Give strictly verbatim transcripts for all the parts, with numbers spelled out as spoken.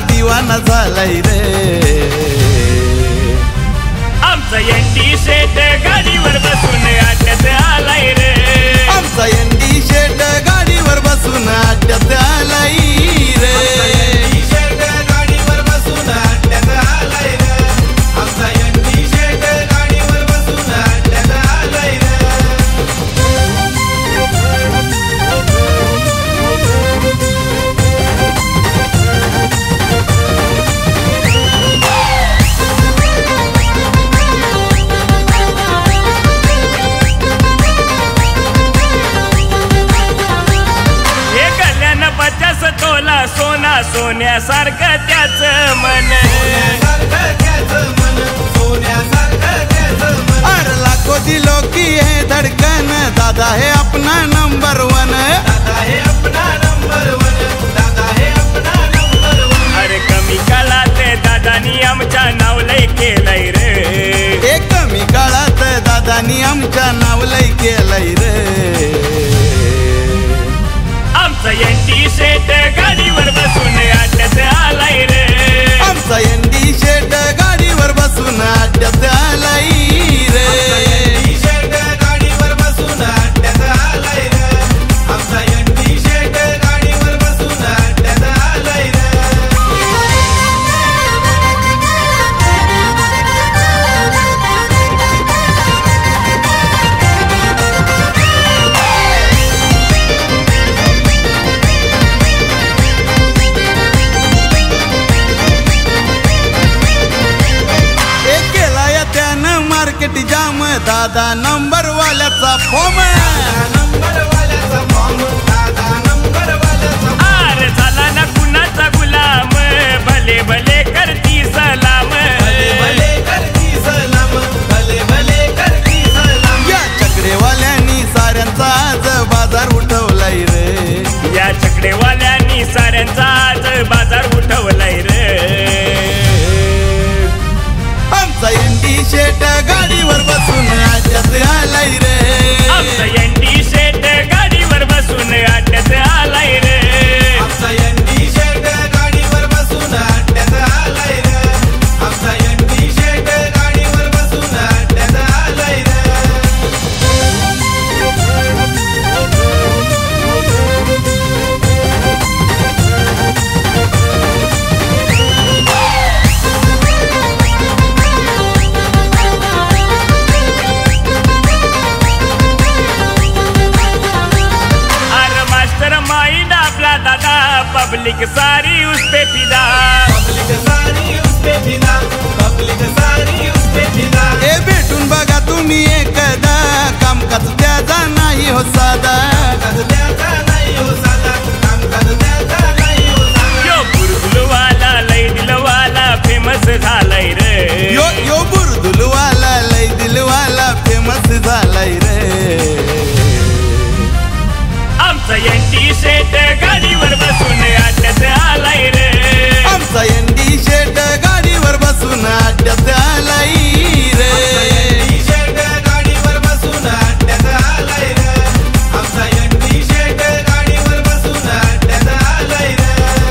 दिवाना झालाय रे। आमचा एनडी शेट गाडीवर बसून अड्ड्यात आलाय रे। आमचा एनडी शेट गाडीवर बसून अड्ड्यात आलाय रे। सोना सोन्यासारखं त्याच मन, अरे लाखों दिलों की है धड़कन, दादा है अपना नंबर वन। अरे कमी काळात दादानी आमच्या नाव लय केलंय रे। हे कमी काळात दादानी आमच्या नाव लय केलंय रे। आमचा एनडी शेट गाडीवर बसून अड्ड्यात आलाय रे। आमचा एनडी शेट गाडीवर बसून अड्ड्यात आलाय रे। जाम दादा नंबर वाल्याचा फॉर्म, अरे झाला ना कुणाचा गुलाम, भले भले करती सलाम। या चकडेवाल्यांनी साऱ्यांचा आज बाजार उठवलाय रे। या चकडेवाल्यांनी साऱ्यांचा आज बाजार उठवलाय रे। आमचा एनडी शेट गाडीवर बसून अड्ड्यात आलाय रे। आमचा एनडी शेट गाडीवर बसून अड्ड्यात आलाय रे। आमचा एनडी शेट गाडीवर बसून अड्ड्यात आलाय रे। आमचा एनडी शेट गाडीवर बसून अड्ड्यात आलाय रे। पब्लिक सारी उस पे फिदा, पब्लिक सारी उस पे फिदा, पब्लिक सारी उस पे फिदा। हे भेटून बघा तुम्ही एकदा, कामकाज त्याचा नाही हो साधा, कामकाज त्याचा नाही हो साधा, कामकाज त्याचा नाही हो साधा। यो बुरदुलवाला लय दिलवाला फेमस झालाय रे। यो यो बुरदुलवाला लय दिलवाला फेमस झालाय रे। आमचा एनडी शेट गाडीवर बसून अड्ड्यात आलाय रे। आमचा एनडी शेट गाडीवर बसून अड्ड्यात आलाय रे। एनडी शेट गाडीवर बसून अड्ड्यात आलाय रे। आमचा एनडी शेट गाडीवर बसून अड्ड्यात आलाय रे।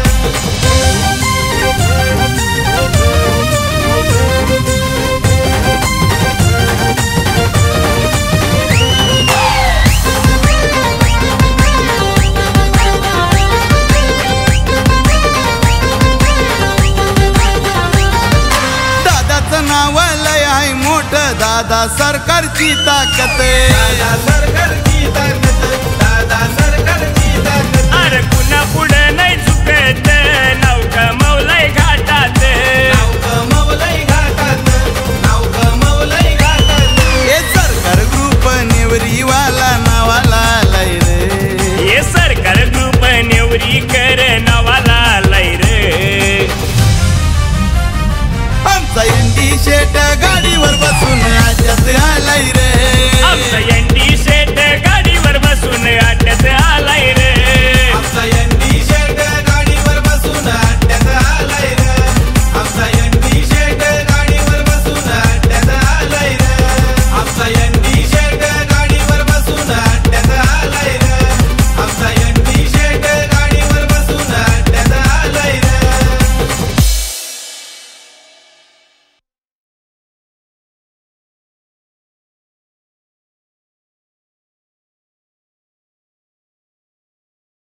दादा सरकारची ताकद, दादा सरकारची ताकद, दादा सरकारची ताकद। अरे कुणा पुढे नाही झुकत, नाव कमवलंय घाटात, नाव कमवलंय घाटात, नाव कमवलंय घाटात। हे सरकार ग्रुप नेवरीवाला नावाला आलाय रे। हे सरकार ग्रुप नेवरी कर नावाला आलाय रे। आमचा एनडी शेट गाडीवर बसून अड्ड्यात आलाय रे।